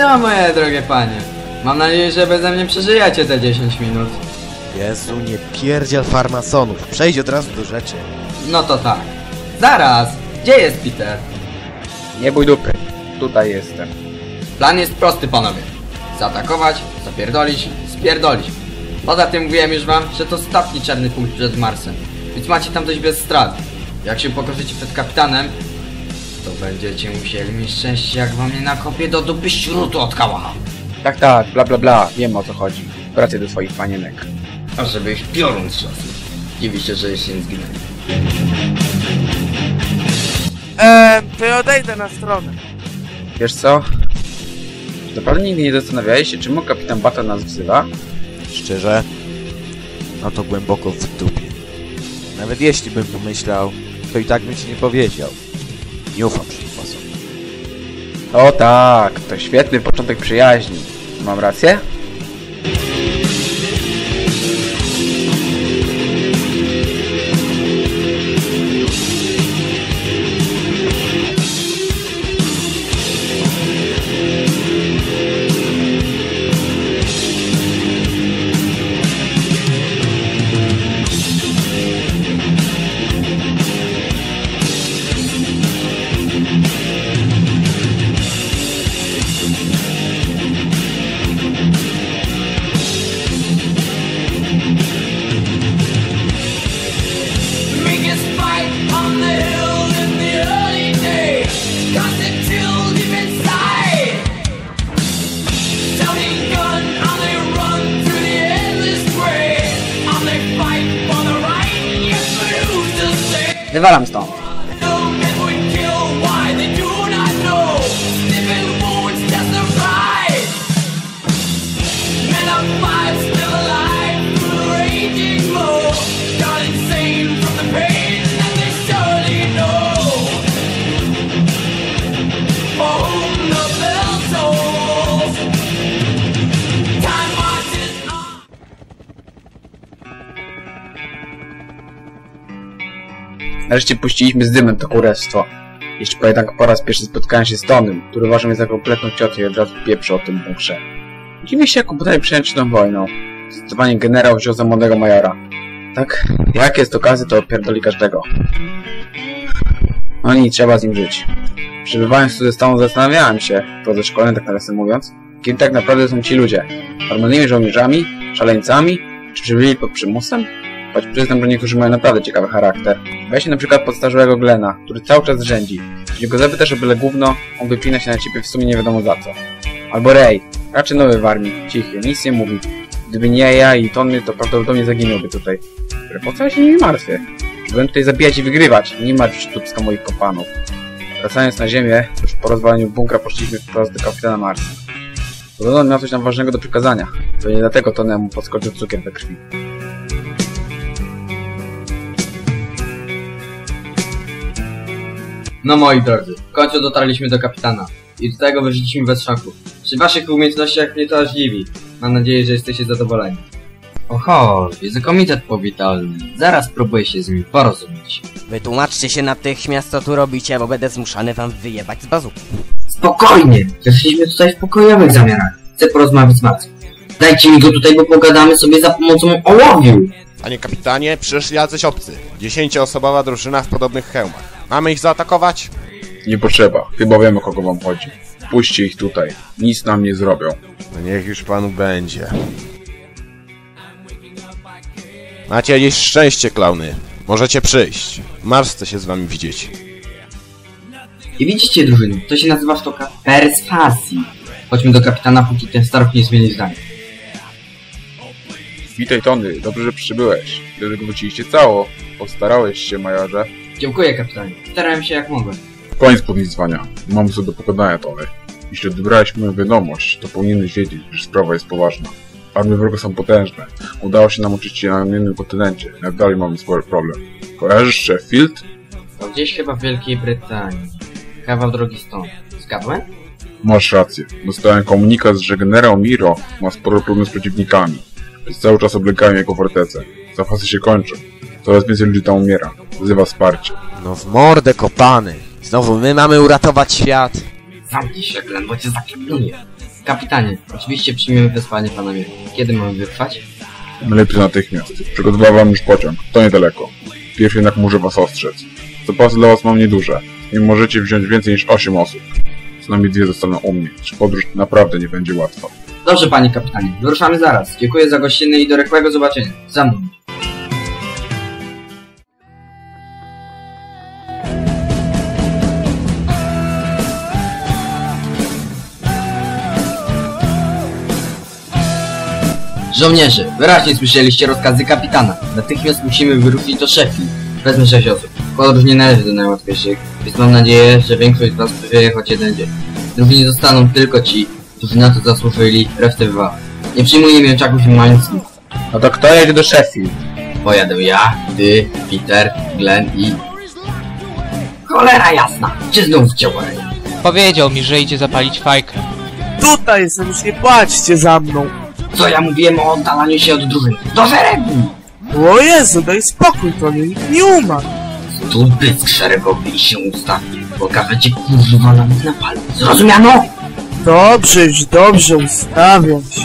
No, moje drogie panie. Mam nadzieję, że beze mnie przeżyjecie te 10 minut. Jezu, nie pierdziel farmasonów. Przejdź od razu do rzeczy. No to tak. Zaraz! Gdzie jest Peter? Nie bój dupy. Tutaj jestem. Plan jest prosty, panowie. Zaatakować, zapierdolić, spierdolić. Poza tym mówiłem już wam, że to ostatni czarny punkt przed Marsem. Więc macie tam dojść bez strat. Jak się pokorzycie przed kapitanem, to będziecie musieli mieć szczęście, jak wam nie nakopie do dupy śrutu od kałacha. Tak, bla bla bla. Wiem, o co chodzi. Wracaj do swoich panienek. A żeby ich piorun strzasł. Dziwi się, że jeszcze nie zginęli. To ja odejdę na stronę. Wiesz co? Naprawdę nigdy nie zastanawiałeś się, czemu kapitan Bata nas wzywa? Szczerze? No to głęboko w dupie. Nawet jeśli bym pomyślał, to i tak bym ci nie powiedział. Nie ufam przeciwpasowi. O tak, to świetny początek przyjaźni. Mam rację? Wywalam stąd. Nareszcie puściliśmy z dymem to kurestwo. Jeszcze pamiętam, po raz pierwszy spotkałem się z Tonym, który uważał mnie za kompletną ciotę i od razu pieprzy o tym bunkrze. Dziwię się, jak komputery przyjęli tą wojną. Zdecydowanie generał wziął za młodego majora. Tak, jak jest okazja, to pierdoli każdego. No i trzeba z nim żyć. Przebywając tu ze stanu zastanawiałem się, w drodze szkolnej tak nawiasem mówiąc, kim tak naprawdę są ci ludzie. Normalnymi żołnierzami? Szaleńcami? Czy przybyli pod przymusem? Choć przyznam, że niektórzy mają naprawdę ciekawy charakter. Weźmy na przykład podstarzałego Glena, który cały czas rzędzi. Jeśli go zapytasz o byle gówno, on wypina się na ciebie w sumie nie wiadomo za co. Albo Ray, raczej nowy w armii, cichy, nic nie mówi. Gdyby nie ja i Tony, to prawdopodobnie zaginąłby tutaj. Po co ja się nimi martwię? Byłem tutaj zabijać i wygrywać, nie martwić się dupska moich kompanów. Wracając na ziemię, już po rozwaleniu bunkra poszliśmy wprost do kapitana Marsa. Podobno miał coś nam ważnego do przekazania. To nie dlatego Tony mu podskoczył cukier we krwi. No moi drodzy, w końcu dotarliśmy do kapitana. I do tego wyżyliśmy bez szoku. Przy waszych umiejętnościach mnie to aż dziwi. Mam nadzieję, że jesteście zadowoleni. Oho, jest komitet powitalny. Zaraz próbuję się z nim porozumieć. Wytłumaczcie się natychmiast, co tu robicie, bo będę zmuszany wam wyjebać z bazuki. Spokojnie! Weszliśmy tutaj w pokojowych zamiarach. Chcę porozmawiać z Marcem. Dajcie mi go tutaj, bo pogadamy sobie za pomocą ołowiu. Panie kapitanie, przyszli jacyś obcy. 10-osobowa drużyna w podobnych hełmach. Mamy ich zaatakować? Nie potrzeba. Chyba wiem, o kogo wam chodzi. Puśćcie ich tutaj. Nic nam nie zrobią. No niech już panu będzie. Macie jakieś szczęście, klauny. Możecie przyjść. Mars chce się z wami widzieć. I widzicie, drużyny, to się nazywa sztuka perswazji. Chodźmy do kapitana, póki ten staruch nie zmieni zdania. Witaj, Tony. Dobrze, że przybyłeś. Dlatego wróciliście cało. Postarałeś się, majorze. Dziękuję, kapitanie. Starałem się jak mogłem. Koniec podlizywania. Mamy co do pogadania, Tony. Jeśli odebrałeś moją wiadomość, to powinieneś wiedzieć, że sprawa jest poważna. Armie wroga są potężne. Udało się nam uczyć się na innym kontynencie. Jak dalej mamy spory problem. Kojarzysz Sheffield? To gdzieś chyba w Wielkiej Brytanii. Kawał drogi stąd. Zgadłem? Masz rację. Dostałem komunikat, że generał Miro ma sporo problemów z przeciwnikami. Więc cały czas oblegają jego fortecę. Zapasy się kończą. Coraz więcej ludzi tam umiera. Wzywa wsparcie. No w mordę kopany. Znowu my mamy uratować świat. Zamknij się, Glenn, bo cię zaklepuję. Kapitanie, oczywiście przyjmiemy wezwanie pana Miry. Kiedy mamy wytrwać? Najlepiej natychmiast. Przygotowywałem już pociąg. To niedaleko. Pierw jednak muszę was ostrzec. Zapasy dla was mam nieduże. Nie możecie wziąć więcej niż 8 osób. Co najmniej 2 zostaną u mnie. Czy podróż naprawdę nie będzie łatwa. Dobrze, panie kapitanie. Wyruszamy zaraz. Dziękuję za gościnny i do rychłego zobaczenia. Za mną. Żołnierze, wyraźnie słyszeliście rozkazy kapitana. Natychmiast musimy wyruszyć do Sheffield. Wezmę 6 osób. Podróż nie należy do najłatwiejszych, więc mam nadzieję, że większość z was przeżyje choć jeden dzień. Drużynie zostaną tylko ci, którzy na to zasłużyli, resztę wywa. Nie przyjmuję mięczaków i mańców. No to kto jedzie do Sheffield? Pojadę ja, ty, Peter, Glenn i... Cholera jasna! Czy znów cię łeje? Powiedział mi, że idzie zapalić fajkę. Tutaj jestem, już nie płaczcie za mną. Co ja mówiłem o oddalaniu się od drużyny? Do szeregu! O Jezu, daj spokój, to nikt nie umarł. Tu bysk szeregowy i się ustawi. Pokażecie kurwa nam na palcu. Zrozumiano? Dobrze, już dobrze, ustawiam się.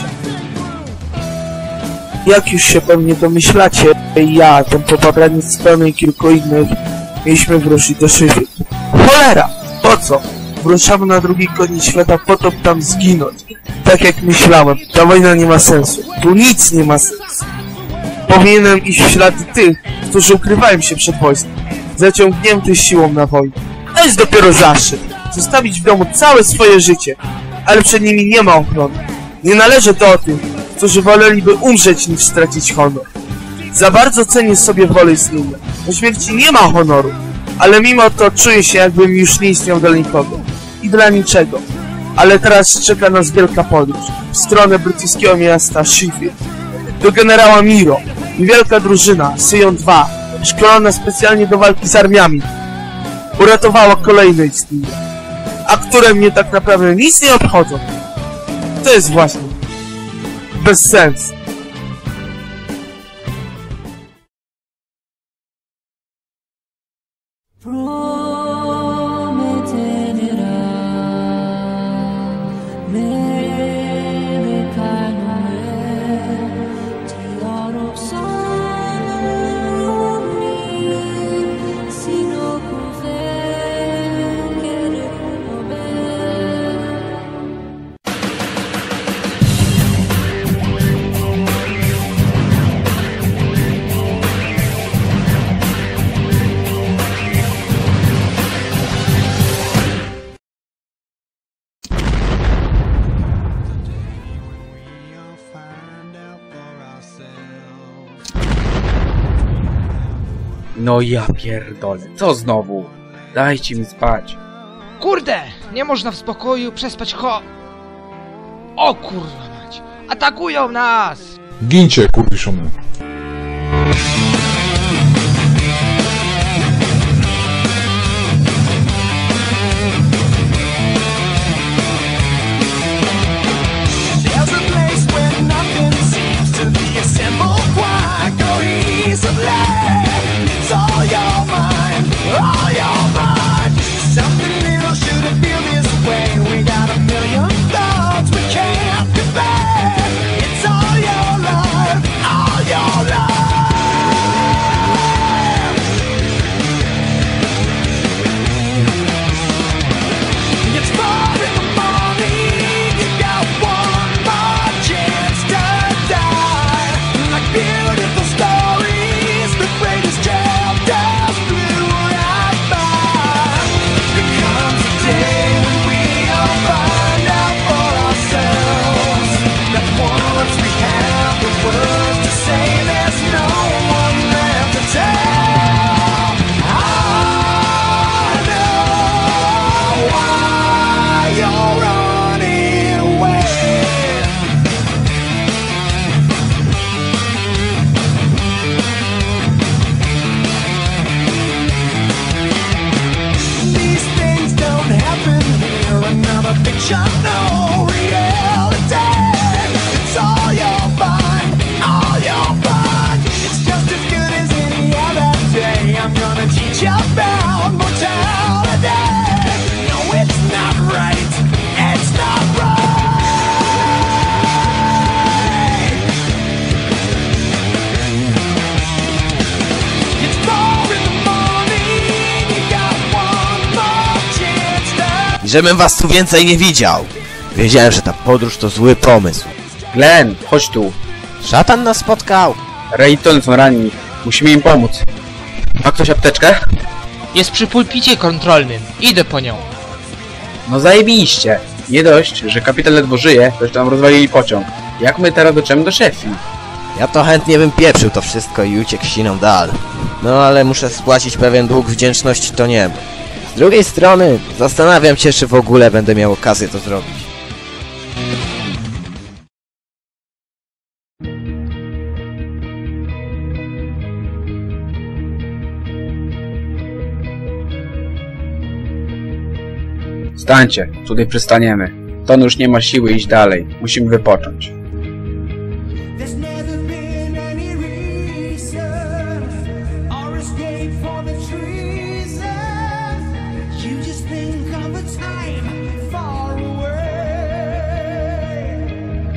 Jak już się pewnie domyślacie, ja, ten popapraniec z pełnej i kilku innych, mieliśmy wyruszyć do Sheffield. Cholera! Po co? Wyruszamy na drugi koniec świata po to, by tam zginąć. Tak jak myślałem, ta wojna nie ma sensu. Tu nic nie ma sensu. Powinienem iść w ślady tych, którzy ukrywają się przed wojskiem, zaciągnięty siłą na wojnę. To jest dopiero zaszczyt. Zostawić w domu całe swoje życie, ale przed nimi nie ma ochrony. Nie należy do tych, którzy woleliby umrzeć niż stracić honor. Za bardzo cenię sobie wolę istnienia. Po śmierci nie ma honoru, ale mimo to czuję się, jakbym już nie istniał dla nikogo. I dla niczego. Ale teraz czeka nas wielka podróż w stronę brytyjskiego miasta Sheffield. Do generała Miro i wielka drużyna Sion 2, szkolona specjalnie do walki z armiami, uratowała kolejne istnienie, a które mnie tak naprawdę nic nie obchodzą. To jest właśnie bez sensu. No ja pierdolę, co znowu? Dajcie mi spać. Kurde! Nie można w spokoju przespać O kurwa mać! Atakują nas! Gincie, kurwiszony. żebym was tu więcej nie widział. Wiedziałem, że ta podróż to zły pomysł. Glenn, chodź tu. Szatan nas spotkał. Ray i Tony są ranni. Musimy im pomóc. Ma ktoś apteczkę? Jest przy pulpicie kontrolnym. Idę po nią. No zajebiście. Nie dość, że kapitan ledwo żyje, to jeszcze nam rozwalili pociąg. Jak my teraz dotrzemy do Sheffield? Ja to chętnie bym pieprzył to wszystko i uciekł siną dal. No ale muszę spłacić pewien dług wdzięczności to nie. Z drugiej strony zastanawiam się, czy w ogóle będę miał okazję to zrobić. Stańcie, tutaj przystaniemy. Tony już nie ma siły iść dalej. Musimy wypocząć. There's never been any reason or escape for the treason. You just think of a time far away.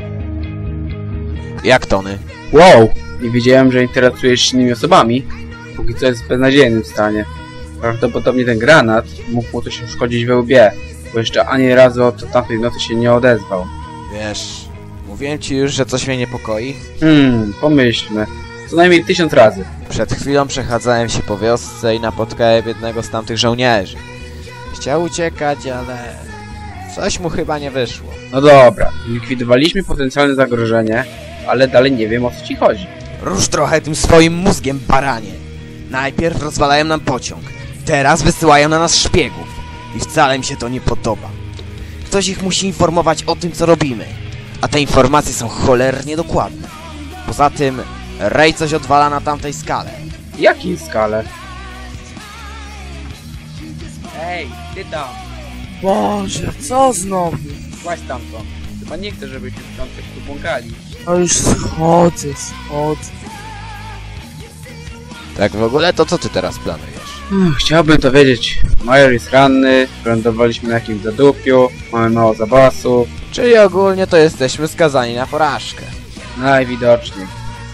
Jak Tony? Wow! Nie wiedziałem, że interesujesz się innymi osobami. Póki co jest w beznadziejnym stanie. Prawdopodobnie ten granat mógł mu coś uszkodzić we łbie, bo jeszcze ani razu od tamtej nocy się nie odezwał. Wiesz, mówiłem ci już, że coś mnie niepokoi. Pomyślmy. Co najmniej 1000 razy. Przed chwilą przechadzałem się po wiosce i napotkałem jednego z tamtych żołnierzy. Chciał uciekać, ale coś mu chyba nie wyszło. No dobra, likwidowaliśmy potencjalne zagrożenie, ale dalej nie wiem, o co ci chodzi. Rusz trochę tym swoim mózgiem, baranie. Najpierw rozwalają nam pociąg, teraz wysyłają na nas szpiegów. I wcale mi się to nie podoba. Ktoś ich musi informować o tym, co robimy. A te informacje są cholernie dokładne. Poza tym, Ray coś odwala na tamtej skale. Jakiej skale? Ej, ty tam! Boże, co znowu? Właśnie stamtąd. Chyba nie chcę, żebyśmy w piątek tu błąkali. No już schodzę. Tak w ogóle, to co ty teraz planujesz? Chciałbym to wiedzieć. Major jest ranny, wylądowaliśmy na jakimś zadupiu, mamy mało zapasów. Czyli ogólnie to jesteśmy skazani na porażkę. Najwidoczniej.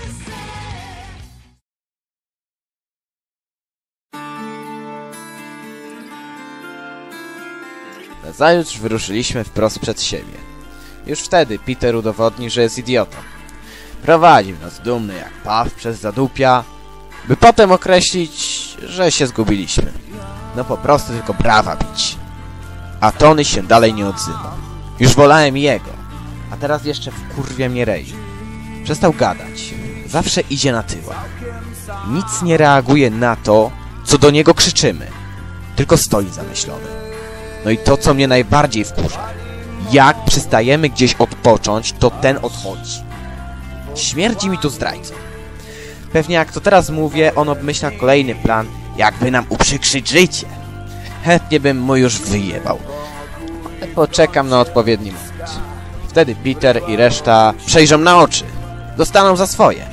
Nazajutrz wyruszyliśmy wprost przed siebie. Już wtedy Peter udowodnił, że jest idiotą. Prowadził nas dumny jak paw przez zadupia, by potem określić, że się zgubiliśmy. No po prostu tylko brawa bić. A Tony się dalej nie odzywa. Już wolałem jego, a teraz jeszcze wkurwia mnie Ray. Przestał gadać. Zawsze idzie na tyłach. Nic nie reaguje na to, co do niego krzyczymy. Tylko stoi zamyślony. No i to, co mnie najbardziej wkurza. Jak przystajemy gdzieś odpocząć, to ten odchodzi. Śmierdzi mi tu zdrajcą. Pewnie jak to teraz mówię, on obmyśla kolejny plan, jakby nam uprzykrzyć życie. Chętnie bym mu już wyjebał. Ale poczekam na odpowiedni moment. Wtedy Peter i reszta przejrzą na oczy. Dostaną za swoje.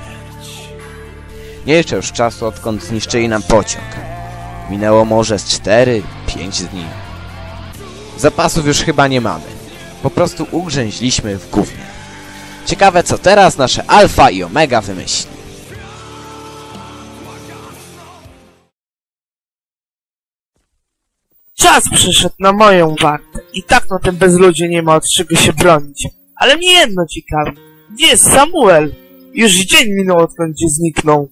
Nie liczę już czasu, odkąd zniszczyli nam pociąg. Minęło może z 4-5 dni. Zapasów już chyba nie mamy. Po prostu ugrzęźliśmy w gównie. Ciekawe, co teraz nasze Alfa i Omega wymyśli. Czas przyszedł na moją wartę. I tak na tym bezludzie nie ma od czego się bronić. Ale mnie jedno ciekawi. Gdzie jest Samuel? Już dzień minął, odkąd gdzie zniknął.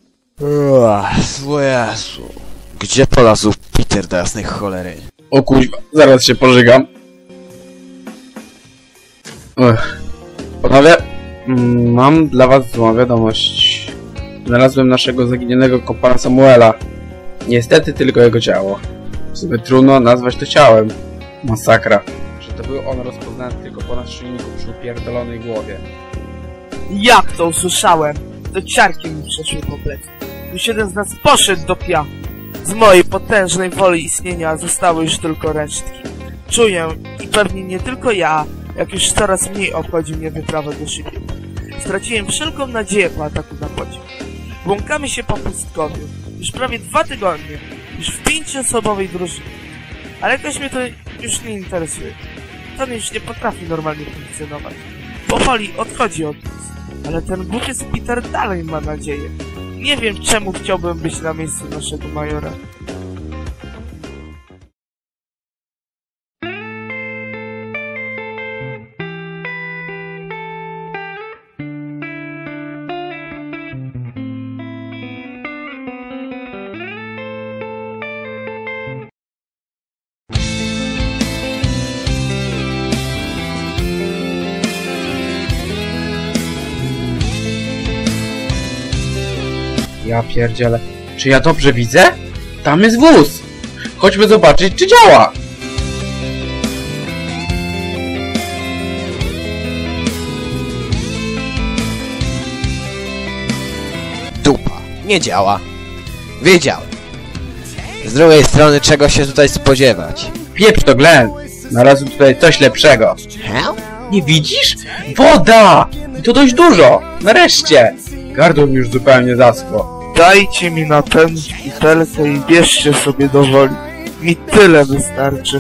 Jezu. Gdzie polazł Peter do jasnej cholery? O kuźwa, zaraz się pożygam. Panowie, mam dla was złą wiadomość. Znalazłem naszego zaginionego kompana Samuela. Niestety tylko jego ciało. W sumie trudno nazwać to ciałem. Masakra. Że to był on rozpoznany tylko po naszyjniku przy upierdolonej głowie. Jak to usłyszałem? To ciarki mi przeszły po plecach. Już jeden z nas poszedł do piachu. Z mojej potężnej woli istnienia zostały już tylko resztki. Czuję, i pewnie nie tylko ja, jak już coraz mniej obchodzi mnie wyprawa do Sheffield. Straciłem wszelką nadzieję po ataku na pociąg. Błąkamy się po pustkowiu. Już prawie 2 tygodnie. Już w 5-osobowej drużynie. Ale jakoś mnie to już nie interesuje. Ten już nie potrafi normalnie funkcjonować. Powoli odchodzi od nas. Ale ten głupiec Peter dalej ma nadzieję. Nie wiem, czemu chciałbym być na miejscu naszego majora. Ja pierdzielę. Czy ja dobrze widzę? Tam jest wóz! Chodźmy zobaczyć, czy działa! Dupa. Nie działa. Wiedziałem. Z drugiej strony, czego się tutaj spodziewać? Pieprz to, Glenn! Znalazłem tutaj coś lepszego. Nie widzisz? Woda! I to dość dużo! Nareszcie! Gardło mi już zupełnie zaschło. Dajcie mi na tę butelkę i bierzcie sobie do woli. Mi tyle wystarczy.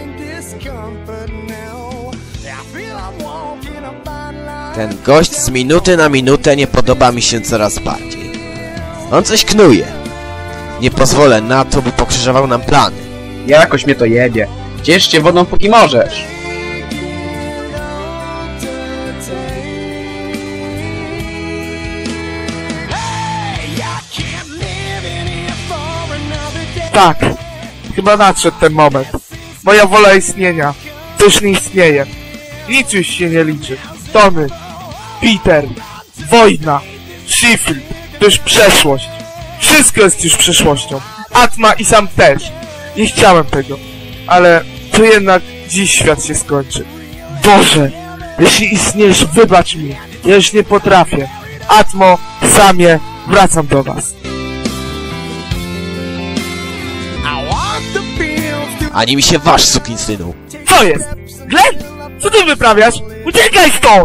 Ten gość z minuty na minutę nie podoba mi się coraz bardziej. On coś knuje. Nie pozwolę na to, by pokrzyżował nam plany. Jakoś mnie to jebie. Ciesz się wodą, póki możesz. Tak, chyba nadszedł ten moment. Moja wola istnienia też nie istnieje. Nic już się nie liczy. Tony, Peter, wojna, Sheffield, to już przeszłość. Wszystko jest już przeszłością. Atma i sam też. Nie chciałem tego. Ale to jednak dziś świat się skończy. Boże, jeśli istniejesz, wybacz mi. Ja już nie potrafię. Atmo, Samie, wracam do was. Ani mi się wasz, sukinsynu. Co jest? Glenn? Co ty wyprawiasz? Uciekaj stąd!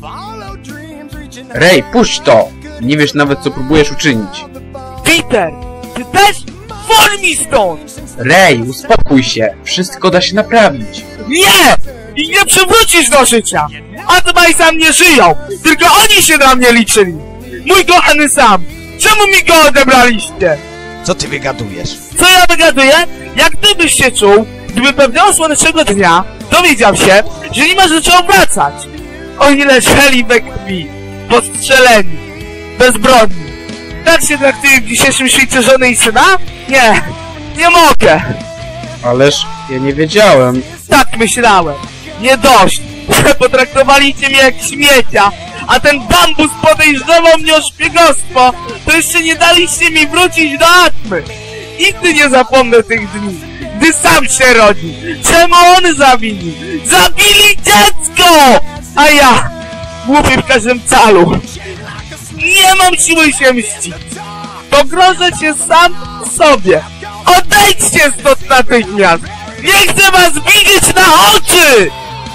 Ray, puść to! Nie wiesz nawet, co próbujesz uczynić. Peter! Ty też? Wol mi stąd! Ray, uspokój się. Wszystko da się naprawić. Nie! I nie przywrócisz do życia! Atma i Sam nie żyją! Tylko oni się na mnie liczyli! Mój kochany Sam! Czemu mi go odebraliście? Co ty wygadujesz? Co ja wygaduję? Jak ty byś się czuł, gdyby pewnego słonecznego dnia dowiedział się, że nie masz do czego wracać? Oni leżeli we krwi, postrzeleni, bezbronni. Tak się traktuje w dzisiejszym świecie żony i syna? Nie, nie mogę. Ależ ja nie wiedziałem. Tak myślałem. Nie dość, że potraktowaliście mnie jak śmiecia, a ten bambus podejrzewał mnie o szpiegostwo, to jeszcze nie daliście mi wrócić do Atmy. Nigdy nie zapomnę tych dni, gdy Sam się rodzi. Czemu on zawinił? Zabili dziecko! A ja, głupi w każdym calu. Nie mam siły się mścić. Pogrożę się sam sobie. Odejdźcie stąd natychmiast! Nie chcę was widzieć na oczy!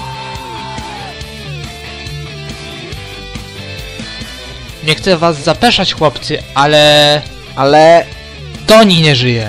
Nie chcę was zapeszać, chłopcy, ale... Ale... Toni nie żyje.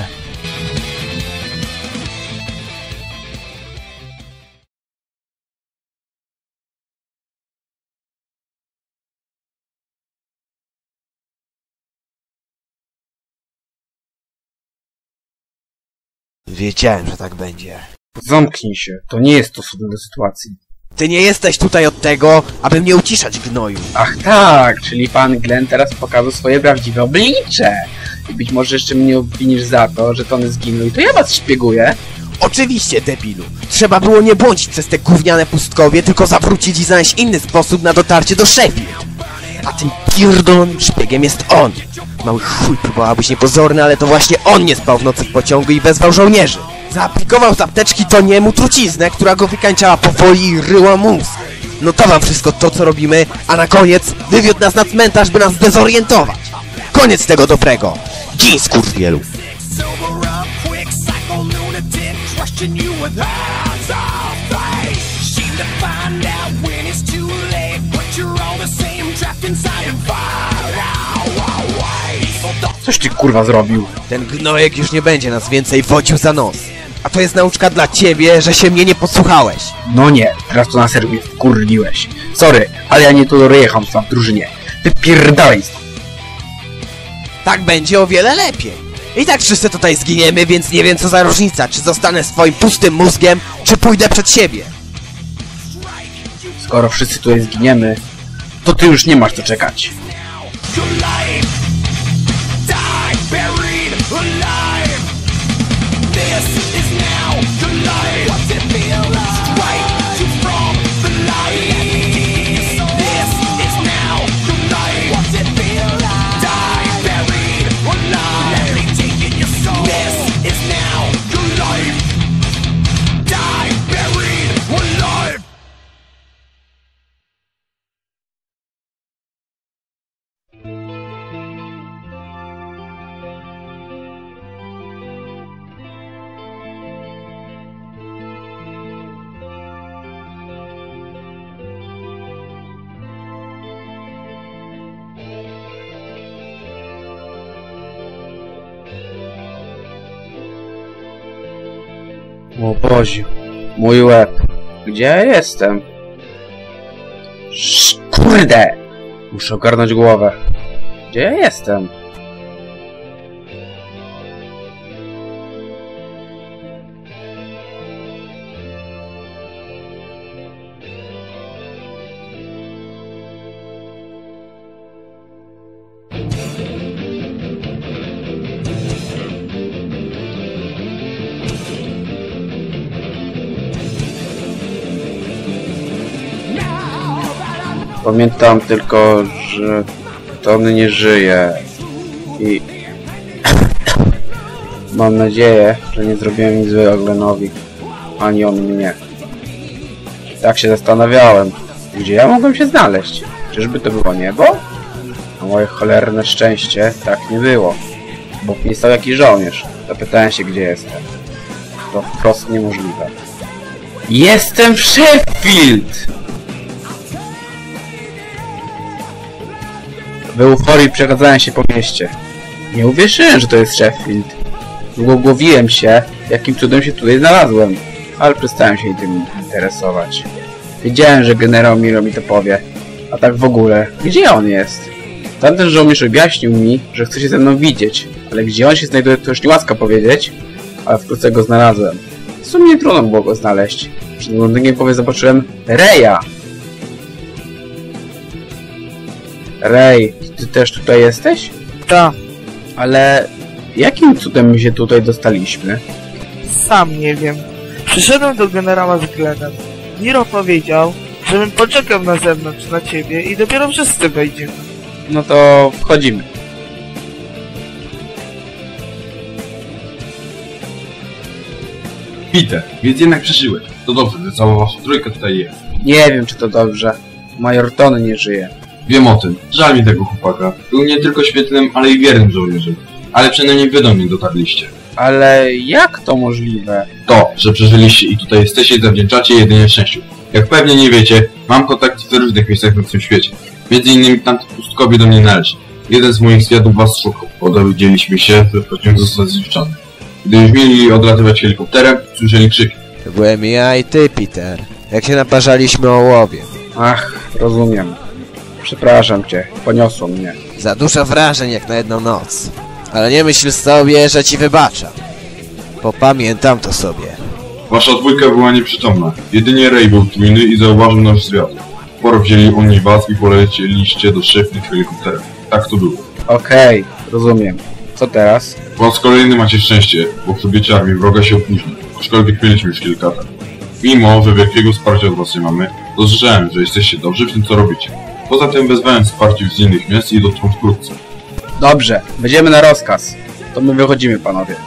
Wiedziałem, że tak będzie. Zamknij się. To nie jest stosowne do sytuacji. Ty nie jesteś tutaj od tego, aby mnie uciszać, gnoju. Ach tak, czyli pan Glenn teraz pokazał swoje prawdziwe oblicze. I być może jeszcze mnie obwinisz za to, że Tony zginął i to ja was szpieguję. Oczywiście, debilu. Trzeba było nie błądzić przez te gówniane pustkowie, tylko zawrócić i znaleźć inny sposób na dotarcie do Sheffield. A tym pierdolonym szpiegiem jest on. Mały chuj, próbowałabyś niepozorny, ale to właśnie on nie spał w nocy w pociągu i wezwał żołnierzy. Zaaplikował z apteczki Toniemu truciznę, która go wykańczała powoli i ryła mózg. Notował wszystko to, co robimy, a na koniec wywiódł nas na cmentarz, by nas zdezorientować. Koniec tego dobrego. Gin, skurwielu. Coś ty kurwa zrobił. Ten gnojek już nie będzie nas więcej wodził za nos. A to jest nauczka dla ciebie, że się mnie nie posłuchałeś. No nie, teraz to na serio mnie wkurwiłeś. Sorry, ale ja nie toleruję tam w drużynie. Wypierdalaj stąd. Tak będzie o wiele lepiej. I tak wszyscy tutaj zginiemy, więc nie wiem co za różnica, czy zostanę swoim pustym mózgiem, czy pójdę przed siebie. Skoro wszyscy tutaj zginiemy, to ty już nie masz co czekać. O Boziu, mój łeb. Gdzie ja jestem? Kurde! Muszę ogarnąć głowę. Gdzie ja jestem? Pamiętam tylko, że Tony nie żyje i mam nadzieję, że nie zrobiłem nic złego Glenowi, ani on mnie. Tak się zastanawiałem, gdzie ja mogłem się znaleźć? Czyżby to było niebo? Na moje cholerne szczęście tak nie było, bo nie stał jakiś żołnierz. Zapytałem się, gdzie jestem. To wprost niemożliwe. Jestem w Sheffield! W euforii przechadzałem się po mieście. Nie uwierzyłem, że to jest Sheffield. Długo głowiłem się, jakim cudem się tutaj znalazłem, ale przestałem się tym interesować. Wiedziałem, że generał Milo mi to powie. A tak w ogóle, gdzie on jest? Tamten żołnierz objaśnił mi, że chce się ze mną widzieć, ale gdzie on się znajduje, to już nie łaska powiedzieć, ale wkrótce go znalazłem. W sumie nie trudno było go znaleźć. Przed oglądaniem powie zobaczyłem Reya. Ray, ty też tutaj jesteś? Ta, Ale jakim cudem my się tutaj dostaliśmy? sam nie wiem. Przyszedłem do generała z Glenem. Miro powiedział, żebym poczekał na zewnątrz na ciebie i dopiero wszyscy wejdziemy. No to wchodzimy. Peter, więc jednak przeżyłeś. To dobrze, że cała wasza trójka tutaj jest. Nie wiem, czy to dobrze. Major Tony nie żyje. Wiem o tym. Żal mi tego chłopaka. Był nie tylko świetnym, ale i wiernym żołnierzem. Ale przynajmniej wy do mnie dotarliście. Ale jak to możliwe? To, że przeżyliście i tutaj jesteście, zawdzięczacie jedynie szczęściu. Jak pewnie nie wiecie, mam kontakty w różnych miejscach na tym świecie. Między innymi tamty pustkowie do mnie należy. Jeden z moich zwiadów was szukał. Dowiedzieliśmy się, że pociąg został zniszczony. Gdy już mieli odlatywać helikopterem, słyszeli krzyki. To byłem ja i ty, Peter. Jak się naparzaliśmy o łowie. Ach, rozumiem. Przepraszam cię, poniosło mnie. Za dużo wrażeń jak na jedną noc. Ale nie myśl sobie, że ci wybaczam. Popamiętam to sobie. Wasza dwójka była nieprzytomna. Jedynie Ray był czujny i zauważył nasz zwiat. Sporo wzięli oni was i polecieliście do Sheffield helikopterem. Tak to było. Okej, rozumiem. Co teraz? Po raz kolejny macie szczęście, bo przybycie armii wroga się opóźni. Aczkolwiek mieliśmy już kilka lat. Mimo, że wielkiego wsparcia od was nie mamy, dostrzegłem, że jesteście dobrzy w tym, co robicie. Poza tym wezwałem wsparcie z innych miast i dotrą wkrótce. Dobrze, będziemy na rozkaz. To my wychodzimy, panowie.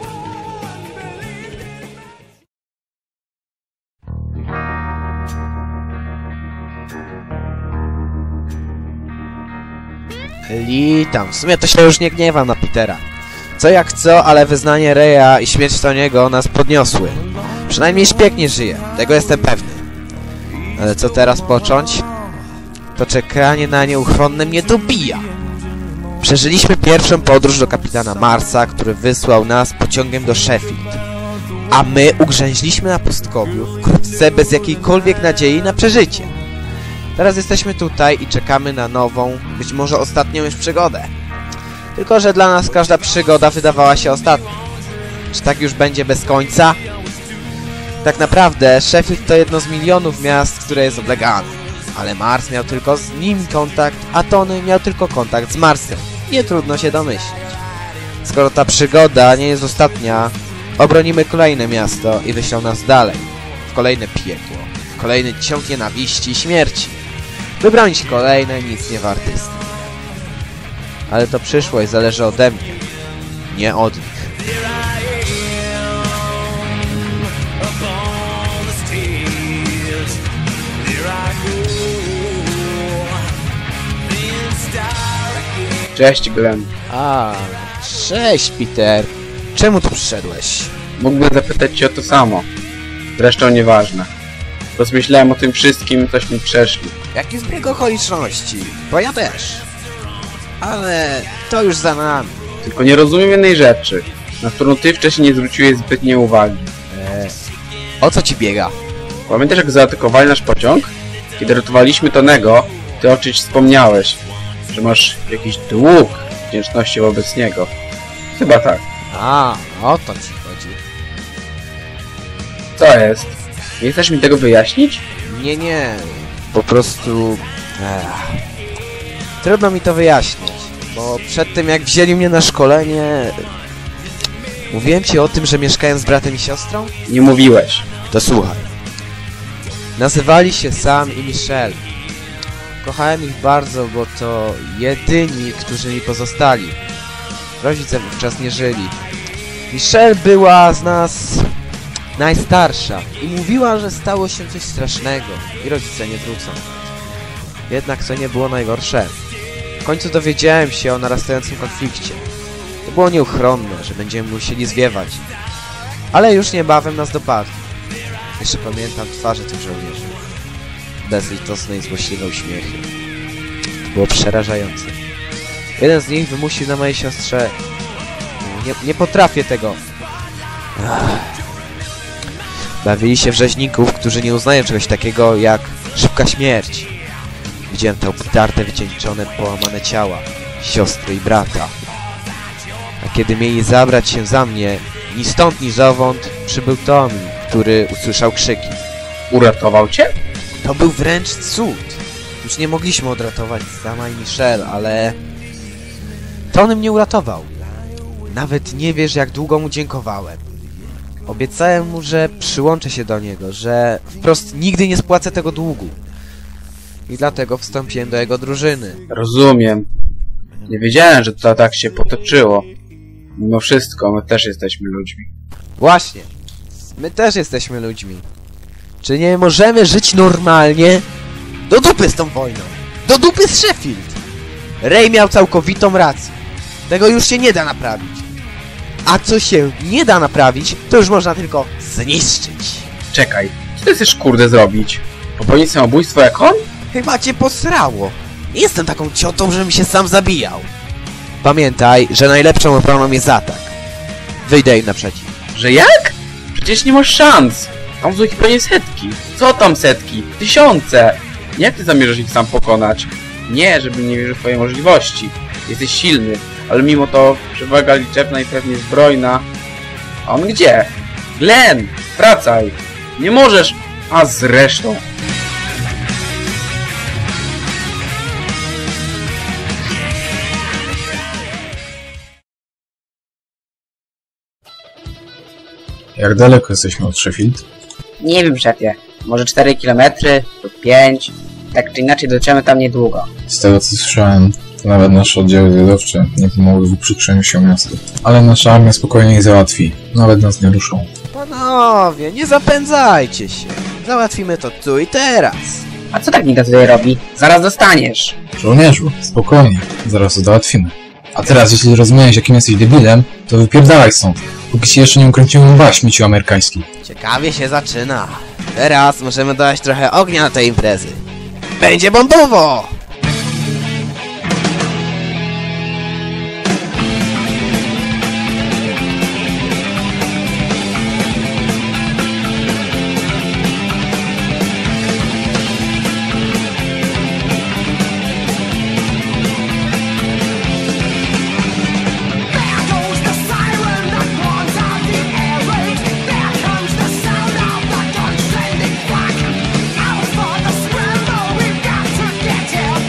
Litam, w sumie to się już nie gniewam na Petera. Co jak co, ale wyznanie Reya i śmierć Tony'ego nas podniosły. Przynajmniej szpieg nie żyje, tego jestem pewny. Ale co teraz począć? To czekanie na nieuchronne mnie dobija. Przeżyliśmy pierwszą podróż do kapitana Marsa, który wysłał nas pociągiem do Sheffield. A my ugrzęźliśmy na pustkowiu, wkrótce bez jakiejkolwiek nadziei na przeżycie. Teraz jesteśmy tutaj i czekamy na nową, być może ostatnią już przygodę. Tylko że dla nas każda przygoda wydawała się ostatnia. Czy tak już będzie bez końca? Tak naprawdę Sheffield to jedno z milionów miast, które jest oblegane. Ale Mars miał tylko z nim kontakt, a Tony miał tylko kontakt z Marsem. Nie trudno się domyślić. Skoro ta przygoda nie jest ostatnia, obronimy kolejne miasto i wyślą nas dalej. W kolejne piekło. W kolejny ciąg nienawiści i śmierci. Wybronić kolejne, nic nie warte sny. Ale to przyszłość zależy ode mnie, nie od nich. Cześć, Glenn. A, cześć, Peter. Czemu tu przyszedłeś? Mógłbym zapytać cię o to samo. Zresztą nieważne. Rozmyślałem o tym wszystkim, cośmy przeszli. Jakie zbieg okoliczności? Bo ja też. Ale to już za nami. Tylko nie rozumiem jednej rzeczy, na którą ty wcześniej nie zwróciłeś zbytnie uwagi. O co ci biega? Pamiętasz, jak zaatakowali nasz pociąg? Kiedy ratowaliśmy Tonego, ty o czymś wspomniałeś, że masz jakiś dług wdzięczności wobec niego. Chyba tak. A, o to ci chodzi. Co jest? Nie chcesz mi tego wyjaśnić? Nie. Po prostu... Trudno mi to wyjaśnić, bo przed tym jak wzięli mnie na szkolenie... Mówiłem ci o tym, że mieszkałem z bratem i siostrą? Nie mówiłeś. To słuchaj. Nazywali się Sam i Michelle. Kochałem ich bardzo, bo to jedyni, którzy mi pozostali. Rodzice wówczas nie żyli. Michelle była z nas najstarsza i mówiła, że stało się coś strasznego i rodzice nie wrócą. Jednak to nie było najgorsze. W końcu dowiedziałem się o narastającym konflikcie. To było nieuchronne, że będziemy musieli zwiewać. Ale już niebawem nas dopadli. Jeszcze pamiętam twarze tych żołnierzy. Bezlitosne i złośliwe uśmiechy. Było przerażające. Jeden z nich wymusił na mojej siostrze... Nie potrafię tego. Bawili się w rzeźników, którzy nie uznają czegoś takiego jak szybka śmierć. Widziałem te obdarte, wycieńczone, połamane ciała siostry i brata. A kiedy mieli zabrać się za mnie, ni stąd, ni zowąd przybył Tommy, który usłyszał krzyki. Uratował cię? To był wręcz cud. Już nie mogliśmy odratować Sama i Michelle, ale... Tony mnie uratował. Nawet nie wiesz, jak długo mu dziękowałem. Obiecałem mu, że przyłączę się do niego, że wprost nigdy nie spłacę tego długu. I dlatego wstąpiłem do jego drużyny. Rozumiem. Nie wiedziałem, że to tak się potoczyło. Mimo wszystko, my też jesteśmy ludźmi. Właśnie. My też jesteśmy ludźmi. Czy nie możemy żyć normalnie? Do dupy z tą wojną! Do dupy z Sheffield! Ray miał całkowitą rację. Tego już się nie da naprawić. A co się nie da naprawić, to już można tylko zniszczyć. Czekaj, co ty chcesz kurde zrobić? Popełnić samobójstwo jak on? Chyba cię posrało. Nie jestem taką ciotą, żebym się sam zabijał. Pamiętaj, że najlepszą obroną jest atak. Wyjdę im naprzeciw. Że jak? Przecież nie masz szans. Tam są ich pewnie setki. Co tam setki? Tysiące. Jak ty zamierzasz ich sam pokonać? Nie, żebym nie wierzył w twoje możliwości. Jesteś silny, ale mimo to przewaga liczebna i pewnie zbrojna. A on gdzie? Glenn! Wracaj! Nie możesz! A zresztą... Jak daleko jesteśmy od Sheffield? Nie wiem, szefie. Może 4 km lub 5. Tak czy inaczej dotrzemy tam niedługo. Z tego co słyszałem, to nawet nasze oddziały zwiadowcze nie pomogły w uprzykrzeniu się miastu. Ale nasza armia spokojnie ich załatwi. Nawet nas nie ruszą. Panowie, nie zapędzajcie się. Załatwimy to tu i teraz. A co tak Nika tutaj robi? Zaraz dostaniesz. Żołnierzu, spokojnie. Zaraz to załatwimy. A teraz, jeśli rozumiałeś, jakim jesteś debilem, to wypierdalaj stąd. Póki ci jeszcze nie ukręciłem łba, śmieciu amerykański. Ciekawie się zaczyna. Teraz możemy dodać trochę ognia na tej imprezy. Będzie bombowo! Out for the swim, but we've got to get here.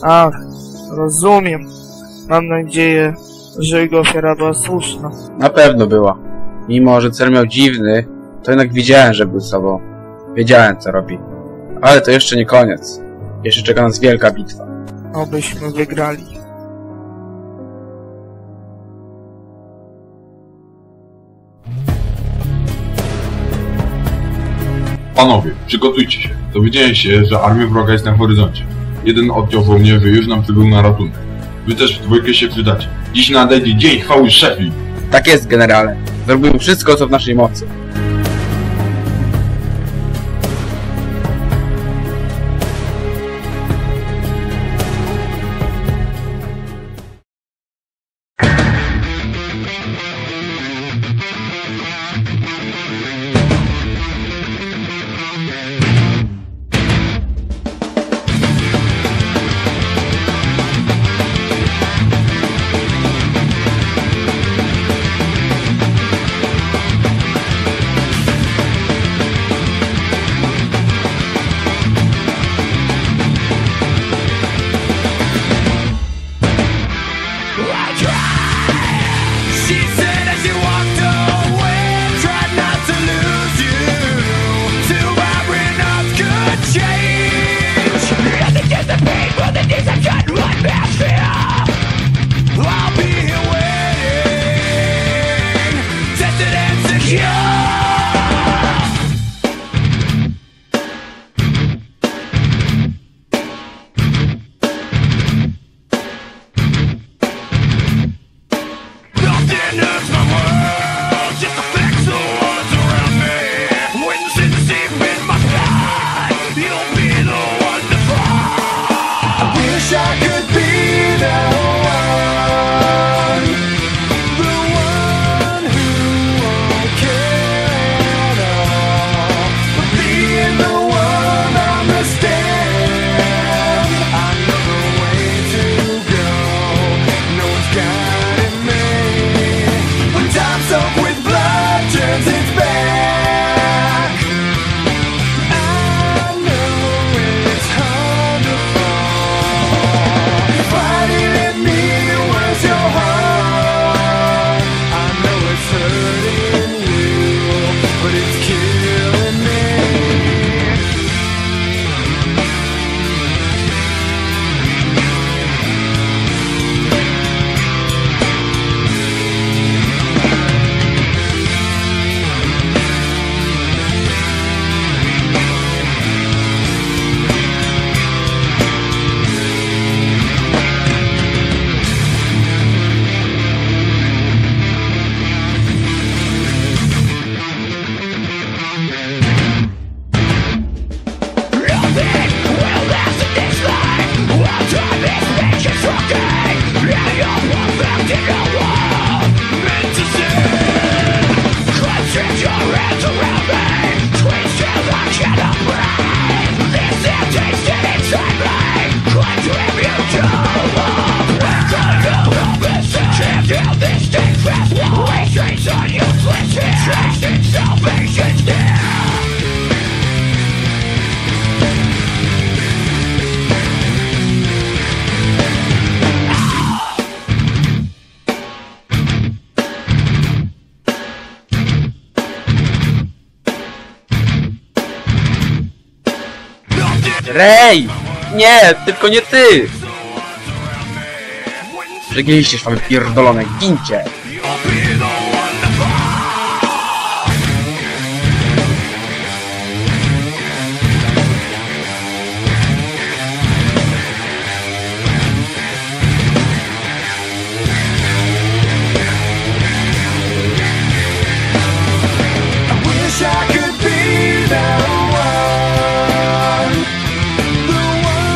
Ach, rozumiem. Mam nadzieję, że jego ofiara była słuszna. Na pewno była. Mimo, że cel miał dziwny, to jednak widziałem, że był sobą. Wiedziałem, co robi. Ale to jeszcze nie koniec. Jeszcze czeka nas wielka bitwa. Obyśmy wygrali. Panowie, przygotujcie się. Dowiedziałem się, że armia wroga jest na horyzoncie. Jeden oddział żołnierzy już nam przybył na ratunek. Wy też w dwójkę się przydacie. Dziś nadejdzie dzień chwały Sheffield. Tak jest, generale. Zrobimy wszystko, co w naszej mocy. Rej! Nie, tylko nie ty! Przegięliście szwaby pierdolone, gincie!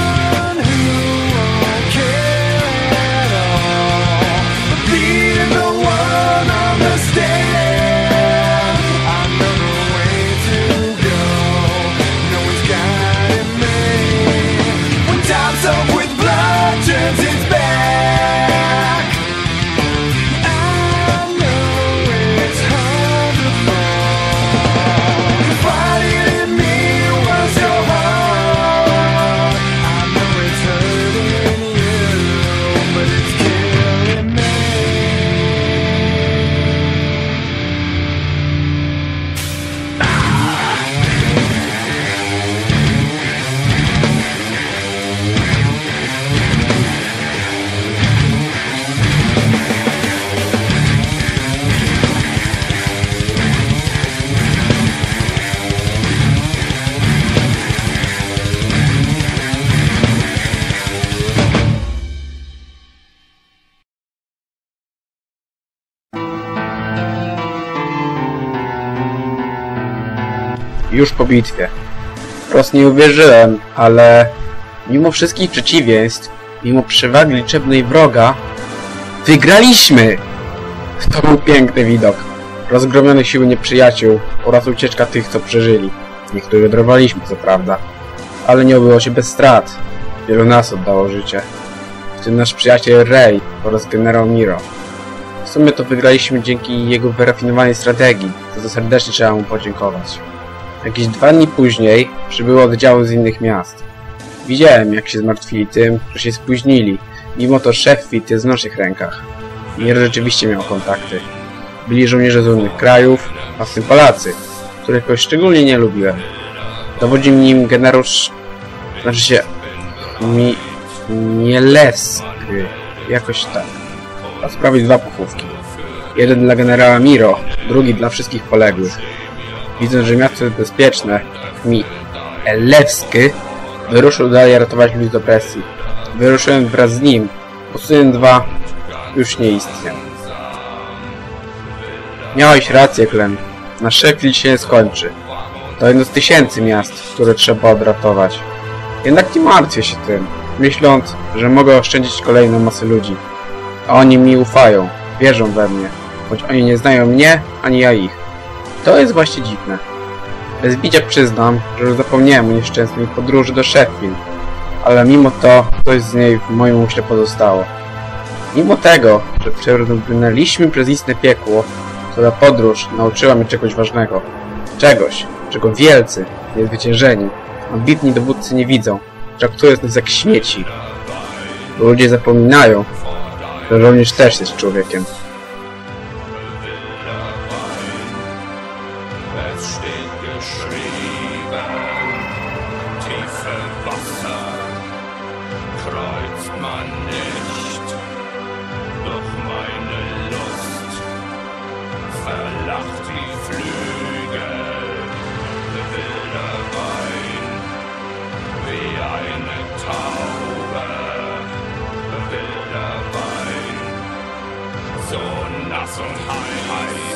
Being the już po bitwie. Wprost nie uwierzyłem, ale mimo wszystkich przeciwieństw, mimo przewagi liczebnej wroga, wygraliśmy! To był piękny widok. Rozgromione siły nieprzyjaciół oraz ucieczka tych, co przeżyli. Niektórych dorwaliśmy, co prawda, ale nie obyło się bez strat. Wielu nas oddało życie, w tym nasz przyjaciel Rey oraz generał Miro. W sumie to wygraliśmy dzięki jego wyrafinowanej strategii, za co serdecznie trzeba mu podziękować. Jakieś 2 dni później przybyły oddziały z innych miast. Widziałem, jak się zmartwili tym, że się spóźnili, mimo to szef Fit jest w naszych rękach. Mir rzeczywiście miał kontakty. Byli żołnierze z innych krajów, a w tym Polacy, których jakoś szczególnie nie lubiłem. Dowodził nim generał znaczy się... Mielewski. Jakoś tak. A sprawił 2 pochówki. Jeden dla generała Miro, drugi dla wszystkich poległych. Widząc, że miasto jest bezpieczne, Mielewski wyruszył dalej ratować ludzi z opresji. Wyruszyłem wraz z nim, bo Student 2 już nie istniał. Miałeś rację, Clem. Nasz Sheffield się nie skończy. To jedno z 1000 miast, które trzeba odratować. Jednak nie martwię się tym, myśląc, że mogę oszczędzić kolejną masę ludzi. A oni mi ufają, wierzą we mnie, choć oni nie znają mnie, ani ja ich. To jest właśnie dziwne. Bez bicia przyznam, że już zapomniałem o nieszczęsnej podróży do Sheffield, ale mimo to coś z niej w moim umyśle pozostało. Mimo tego, że przebrnęliśmy przez istne piekło, to ta podróż nauczyła mnie czegoś ważnego. Czegoś, czego wielcy, niezwyciężeni, ambitni dowódcy nie widzą. Traktują nas jak śmieci. Bo ludzie zapominają, że żołnierz też jest człowiekiem. So nass und heiß.